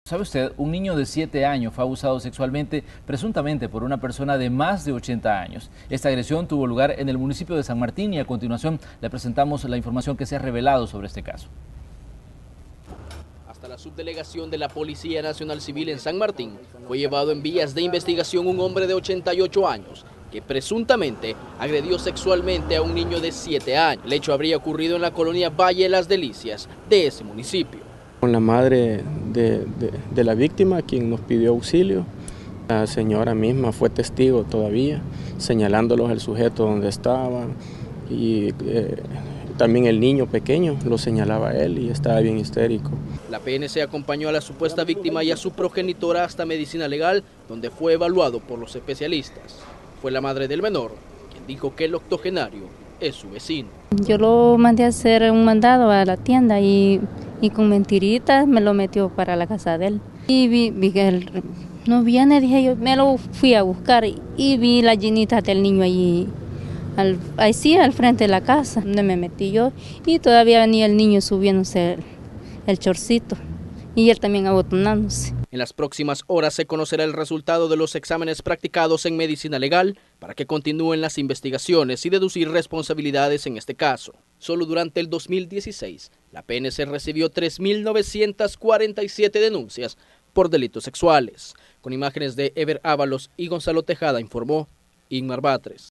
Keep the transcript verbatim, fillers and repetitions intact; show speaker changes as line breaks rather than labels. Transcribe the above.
¿Sabe usted? Un niño de siete años fue abusado sexualmente, presuntamente por una persona de más de ochenta años. Esta agresión tuvo lugar en el municipio de San Martín y a continuación le presentamos la información que se ha revelado sobre este caso.
Hasta la subdelegación de la Policía Nacional Civil en San Martín fue llevado en vías de investigación un hombre de ochenta y ocho años que presuntamente agredió sexualmente a un niño de siete años. El hecho habría ocurrido en la colonia Valle de las Delicias de ese municipio.
Con la madre de, de, de la víctima, quien nos pidió auxilio, la señora misma fue testigo todavía, señalándolos al sujeto donde estaba, y eh, también el niño pequeño lo señalaba él y estaba bien histérico.
La P N C acompañó a la supuesta víctima y a su progenitora hasta medicina legal, donde fue evaluado por los especialistas. Fue la madre del menor quien dijo que el octogenario es su vecino.
Yo lo mandé a hacer un mandado a la tienda y, y con mentiritas me lo metió para la casa de él. Y vi, vi que él no viene, dije yo, me lo fui a buscar y vi las llenitas del niño allí, al, ahí sí, al frente de la casa, donde me metí yo, y todavía venía el niño subiéndose el, el chorcito y él también abotonándose.
En las próximas horas se conocerá el resultado de los exámenes practicados en medicina legal para que continúen las investigaciones y deducir responsabilidades en este caso. Solo durante el dos mil dieciséis, la P N C recibió tres mil novecientas cuarenta y siete denuncias por delitos sexuales. Con imágenes de Ever Ábalos y Gonzalo Tejada, informó Inmar Batres.